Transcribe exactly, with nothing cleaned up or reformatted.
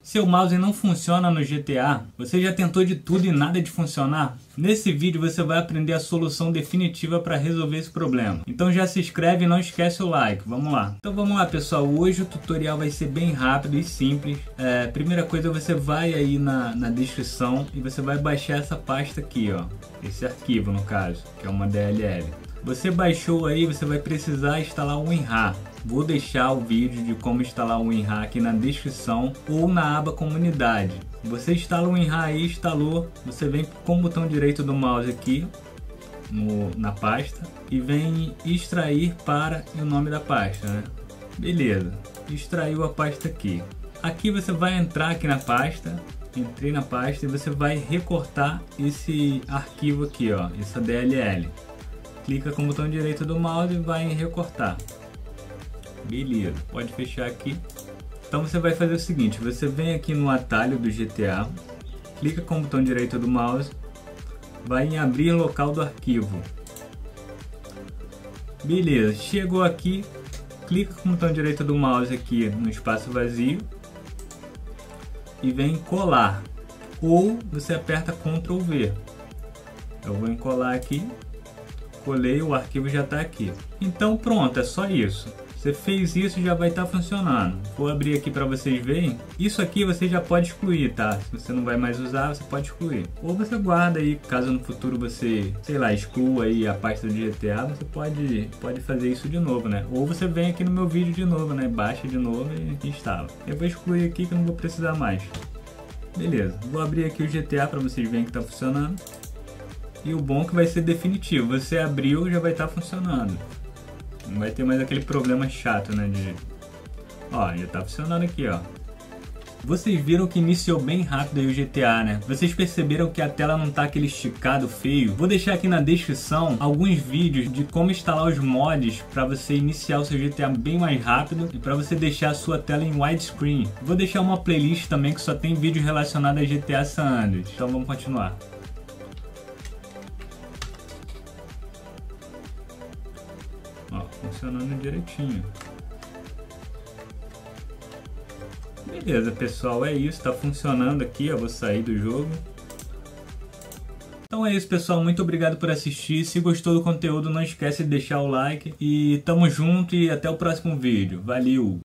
Seu mouse não funciona no G T A? Você já tentou de tudo e nada de funcionar? Nesse vídeo você vai aprender a solução definitiva para resolver esse problema. Então já se inscreve e não esquece o like. Vamos lá. Então vamos lá, pessoal. Hoje o tutorial vai ser bem rápido e simples. É, primeira coisa, você vai aí na, na descrição e você vai baixar essa pasta aqui, ó. Esse arquivo no caso, que é uma D L L. Você baixou aí, você vai precisar instalar o WinRAR. Vou deixar o vídeo de como instalar o WinRAR aqui na descrição ou na aba comunidade. Você instala o WinRAR aí, instalou, você vem com o botão direito do mouse aqui no, na pasta e vem extrair para o nome da pasta, né? Beleza, extraiu a pasta aqui. Aqui você vai entrar aqui na pasta, entrei na pasta e você vai recortar esse arquivo aqui, ó, essa D L L. Clica com o botão direito do mouse e vai em recortar. Beleza, pode fechar aqui. Então você vai fazer o seguinte, você vem aqui no atalho do G T A, clica com o botão direito do mouse, vai em abrir local do arquivo. Beleza, chegou aqui, clica com o botão direito do mouse aqui no espaço vazio e vem em colar. Ou você aperta control V. Eu vou em colar aqui. Colei, o arquivo já está aqui. Então pronto, é só isso. Você fez isso, já vai estar tá funcionando. Vou abrir aqui para vocês verem. Isso aqui você já pode excluir, tá? Se você não vai mais usar, você pode excluir. Ou você guarda aí, caso no futuro você, sei lá, exclua aí a pasta do G T A, você pode, pode fazer isso de novo, né? Ou você vem aqui no meu vídeo de novo, né? Baixa de novo e instala. Eu vou excluir aqui que eu não vou precisar mais. Beleza, vou abrir aqui o G T A para vocês verem que está funcionando. E o bom é que vai ser definitivo, você abriu já vai estar funcionando. Não vai ter mais aquele problema chato, né? De... Ó, já está funcionando aqui, ó. Vocês viram que iniciou bem rápido aí o G T A, né? Vocês perceberam que a tela não tá aquele esticado feio? Vou deixar aqui na descrição alguns vídeos de como instalar os mods para você iniciar o seu G T A bem mais rápido e para você deixar a sua tela em widescreen. Vou deixar uma playlist também que só tem vídeo relacionado a G T A San Andreas. Então vamos continuar. Ó, funcionando direitinho. Beleza, pessoal, é isso, tá funcionando aqui, eu vou sair do jogo. Então é isso, pessoal, muito obrigado por assistir. Se gostou do conteúdo, não esquece de deixar o like e tamo junto e até o próximo vídeo. Valeu!